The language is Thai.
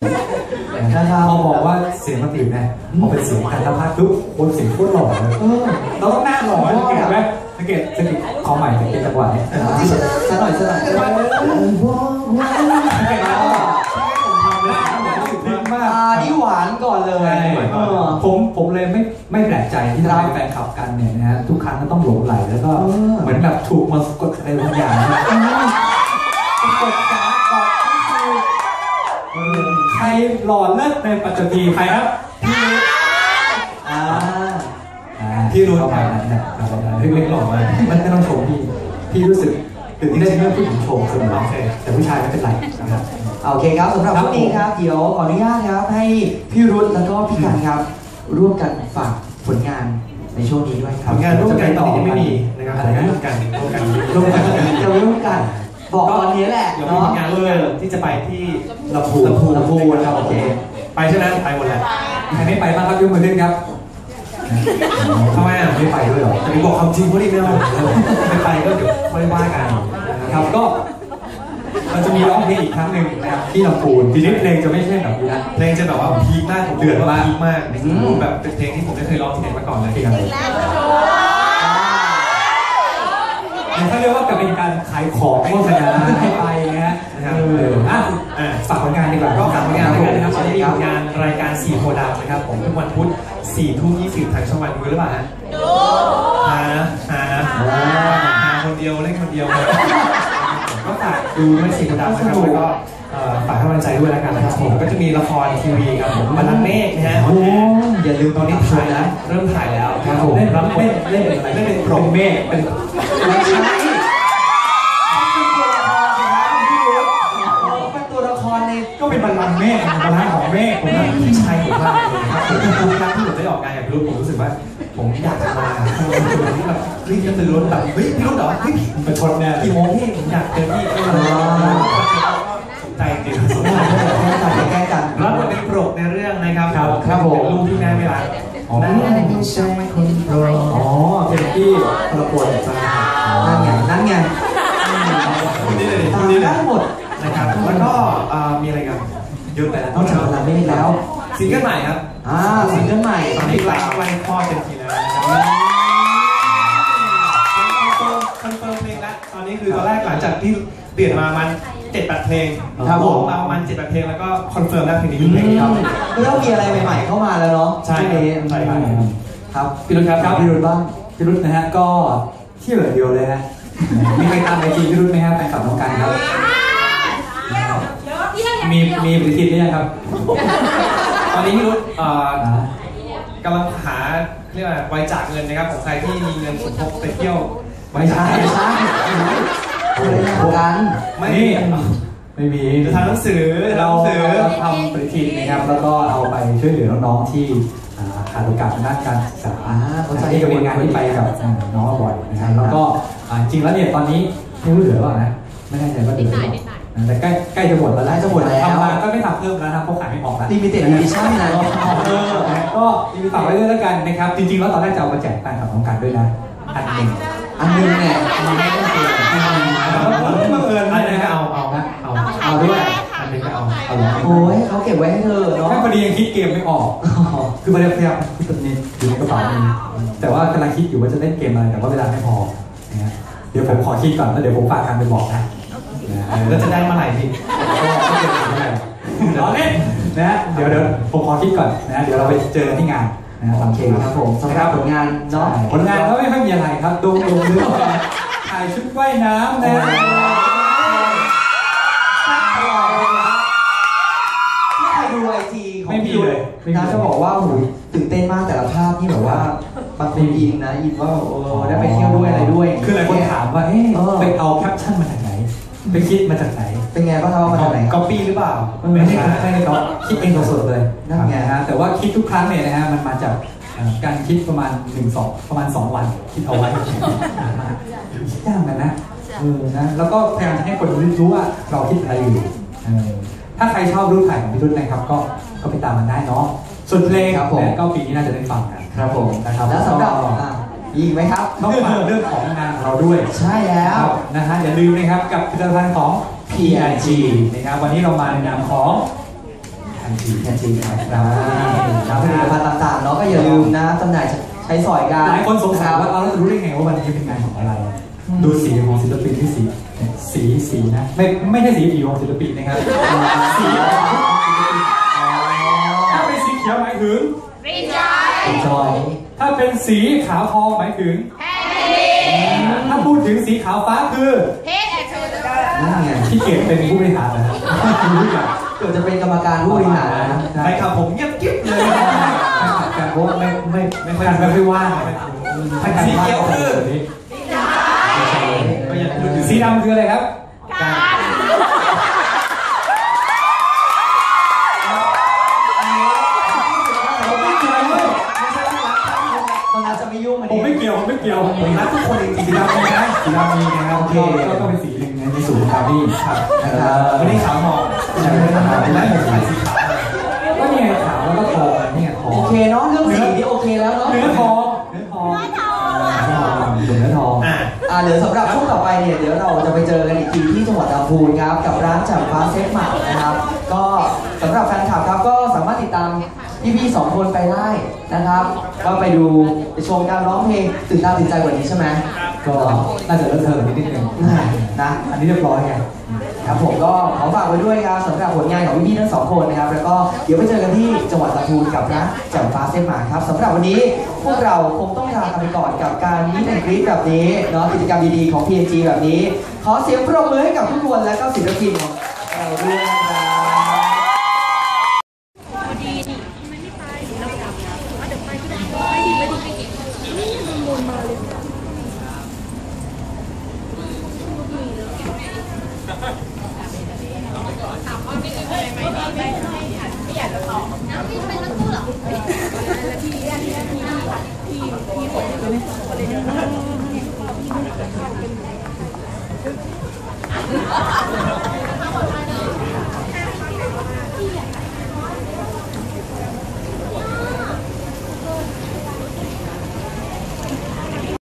พอบอกว่าเสียงมันตื่นนะพอเป็นเสียงการทำพัดทุกคนเสียงโคตรหล่อเลยเราต้องหน้าหล่อสังเกตไหมสังเกตขอใหม่สังเกตจังหวะนี้ซะหน่อยสังเกตนี่หวานก่อนเลยผมเลยไม่แปลกใจที่ได้แฟนคลับกันเนี่ยนะฮะทุกครั้งก็ต้องหลงไหลแล้วก็เหมือนแบบถูกมาสะกดอะไรบางอย่างสะกดการ์ดก่อนใครหล่อเลิศในปัจจุบันใครครับพี่รู้ประมาณนั้นนะเล็กๆหล่อมากมันไม่ต้องโชว์พี่รู้สึกตื่นที่ได้เมื่อผู้หญิงโชว์เสมอแต่ผู้ชายไม่เป็นไรนะครับโอเคครับสำหรับวันนี้ครับเดี๋ยวขออนุญาตครับให้พี่รุ่นแล้วก็พี่กันครับร่วมกันฝากผลงานในช่วงนี้ด้วยครับผลงานร่วมกันตอนนี้ยังไม่มีนะครับร่วมกันบอกตอนนี้แหละเนาะงานร่วมกันที่จะไปที่ลำพูนครับโอเคไปใช่ไหมไปหมดแหละใครไม่ไปบ้างครับยกมือขึ้นครับทำไมไม่ไปด้วยหรอจะไปบอกความจริงเขาดิไม่เอาไม่ไปก็เดี๋ยวค่อยว่ากันครับก็เราจะมีร้องเพลงอีกครั้งหนึ่งนะครับที่ลำพูนทีนี้เพลงจะไม่ใช่แบบนี้นะเพลงจะแบบว่าพีคมากผมเดือดมากพีคมากแบบเป็นเพลงที่ผมไม่เคยร้องที่ไหนมาก่อนเลยครับเขาเรียกว่าเป็นการขายของโฆษณาให้ไปนะฝากผลงานดีกว่าก็ฝากผลงานด้วยกันนะครับตอนนี้มีผลงานรายการ4โพธิ์ดำนะครับผมทุกวันพุธ4:20ทางช่องวันดูหรือเปล่าฮะหาคนเดียวเล่นคนเดียวก็ฝากดูด้วย4โพธิ์ดำนะครับแล้วก็ฝากให้กำลังใจด้วยแล้วกันนะครับผมก็จะมีละครทีวีครับผมบัลลังก์เมฆนะฮะอย่าลืมตอนนี้ถ่ายนะเริ่มถ่ายแล้วครับผมเล่นเป็นพรหมเมฆเป็นไม่ใช่ตัวละครในก็เป็นบัลลังก์เมฆบัลลังก์ของเมฆผมพี่ชายผมมากเลยครับผมทุกครั้งที่ผมได้ออกงานอย่างพี่รุ่ผมรู้สึกว่าผมอยากจะมาที่แบบรีบจะตื่นรถแบบเฮ้ยพี่รุ่เหรอเฮ้ยเป็นคนเนี่ยกี่โมงพี่ผมอยากเจอพี่สนใจจริงสนใจใกล้กันรับบทเป็นโปรดในเรื่องนะครับครับผมลูกที่แม่ไม่รักนั่นใช่คนโปรดเป็นที่คนละคนนั่นไงนี่เลยหมดนะครับแล้วก็มีอะไรกันเยอะไปแล้วต้องจับเวลาไม่ได้แล้วซิงเกิลใหม่ครับซิงเกิลใหม่ตอนนี้ใกล้คลอดเต็มทีแล้วคอนเฟิร์มเพลงแล้วตอนนี้คือตอนแรกหลังจากที่เปลี่ยนมามัน7-8 เพลงร้องมาประมาณ7-8 เพลงแล้วก็คอนเฟิร์มแล้วเพลงนี้คือเพลงครับเริ่มมีอะไรใหม่ๆเข้ามาแล้วเนาะใช่ครับพี่รุ่นครับพี่รุ่นบ้างพี่รุ่นนะฮะก็ที่เหลือเดียวเลยนะมีใครตามไอจีพี่รุ่นไหมครับแฟนคลับน้องกันครับมีปฏิทินหรือยังครับตอนนี้พี่รุ่นกำลังหาเรียกว่าบริจาคเงินนะครับของใครที่มีเงินสมทบไปเที่ยวไม่ใช่กันไม่มีจะทำหนังสือเราทำปฏิทินนะครับแล้วก็เอาไปช่วยเหลือน้องๆที่ขาดโอกาสด้านการศึกษาที่จะเป็นงานที่ไปกับน้องบ่อยนะครับแล้วก็จริงแล้วเนี่ยตอนนี้ไม่รู้เหลือว่านะไม่แน่ใจว่าดีแต่ใกล้จะหมดแล้วทำมาก็ไม่ทำเพิ่มแล้วนะเพราะขายไม่ออกแล้วลิมิเต็ดดิชั่นนะก็ฝากไว้ด้วยแล้วกันนะครับจริงๆแล้วตอนแรกจะเอามาแจกแฟนคลับน้องกันด้วยนะอันหนึ่งเนี่ยมันไม่ต้องเกินมาเกินอะไรนะเอาด้วยอันนึงก็เอาโอ้ยเขาเก็บไว้ให้เธอเนาะแค่พอดียังคิดเกมไม่ออกคือพยายามคิดตัวนี้อยู่ในกระเป๋านี้แต่ว่ากำลังคิดอยู่ว่าจะเล่นเกมอะไรแต่ว่าเวลาไม่พอเดี๋ยวผมขอคิดก่อนแล้วเดี๋ยวผมฝากกันไปบอกนะแล้วจะได้เมื่อไหร่พี่ล้อเล่นนะเดี๋ยวผมขอคิดก่อนนะเดี๋ยวเราไปเจอที่งานนะโอเคครับผมสำหรับผลงานเนาะผลงานก็ไม่ค่อยมีอะไรครับดูเรื่องถ่ายชุดว่ายน้ำนะที่ใครดูไอจีของพี่เลยนะจะบอกว่าโอ้โหตื่นเต้นมากแต่ละภาพที่แบบว่าบางคนอินนะอินว่าได้ไปเที่ยวด้วยอะไรด้วยคือหลายคนถามว่าไปเอาแคปชั่นมาจากไหนไปคิดมาจากไหนเป็นไงบ้างครับมาจากไหนก๊อปปี้หรือเปล่าไม่ใช่เขาคิดเองสดเลยนั่นไงฮะแต่ว่าคิดทุกครั้งเนี่ยนะฮะมันมาจากการคิดประมาณ2 วันคิดเอาไว้คิดยากกันนะนะแล้วก็พยายามจะให้คนรู้ว่าเราคิดอะไรอยู่ถ้าใครชอบรูปถ่ายของพี่รุ่นนะครับก็ไปตามมันได้เนาะส่วนเพลงครับผมก็ปีนี้น่าจะได้ฟังกันครับผมนะครับแล้วสำหรับอีกไหมครับต้องฝากเรื่องของงานของเราด้วยใช่แล้วนะฮะอย่าลืมนะครับกับผลิตภัณฑ์ของ PRG นะครับวันนี้เรามาในนามของ PNG ครับผลิตภัณฑ์ต่างๆเนาะก็อย่าลืมนะจำหน่ายใช้สอยกันหลายคนสงสัยว่าเราจะรู้ได้ไงว่าวันนี้เป็นงานของอะไร ดูสีของศิลปินที่สีนะไม่ใช่สีผิวของศิลปินนะครับสีของศิลปินถ้าเป็นสีเขียวหมายถึง Enjoy ถ้าเป็นสีขาวทองหมายถึงถ้าพูดถึงสีขาวฟ้าคือนั่นไงที่เกียรติเป็นผู้บริหารนะครับรู้อย่างเกือบจะเป็นกรรมการผู้บริหารนะไปขับผมเงียบกิ๊บเลยการเพราะว่าไม่ค่อยว่างสีเขียวคือสีดำคืออะไรครับตอนนั้นจะไม่ยุ่งอันผมนี้ไม่เกี่ยวผมรักทุกคนจริงๆสีดำมีนะสีดำมีนะครับโอเคก็เป็นสีหนึ่งในสูตรของการนี่ครับวันนี้ขาวหมอกและผมขายสีขาวก็นี่ไงขาวแล้วก็ทองนี่ไงทองโอเคเนาะเรื่องสีนี่โอเคแล้วเนาะเนื้อทองเดี๋ยวสำหรับช่วงต่อไปเนี่ยเดี๋ยวเราจะไปเจอกันอีกทีที่จังหวัดลำพูนครับกับร้านแจ่มฟ้าเซฟหมักนะครับก็สำหรับแฟนคลับครับก็สามารถติดตามพี่ๆ2 คนไปได้นะครับก็ไปดูไปชมการร้องเพลงตื่นตาตื่นใจกว่านี้ใช่ไหมก็น่าจะเลิกเทอมนิดนึงนะอันนี้เรียบร้อยไงครับผมก็ขอฝากไว้ด้วยครับสำหรับผลงานของพี่ๆทั้ง2 คนนะครับแล้วก็เดี๋ยวไปเจอกันที่จังหวัดลำพูนกับร้านแจ่มฟ้าเซฟหมักครับสำหรับวันนี้พวกเราคงต้องลากันไปก่อนกับการมิสแอนด์กรี๊ดแบบนี้เนาะกิจกรรมดีๆของ PNG แบบนี้ขอเสียงปรบมือให้กับทุกคนและก็ศิลปินของเราด้วยนะครับพี่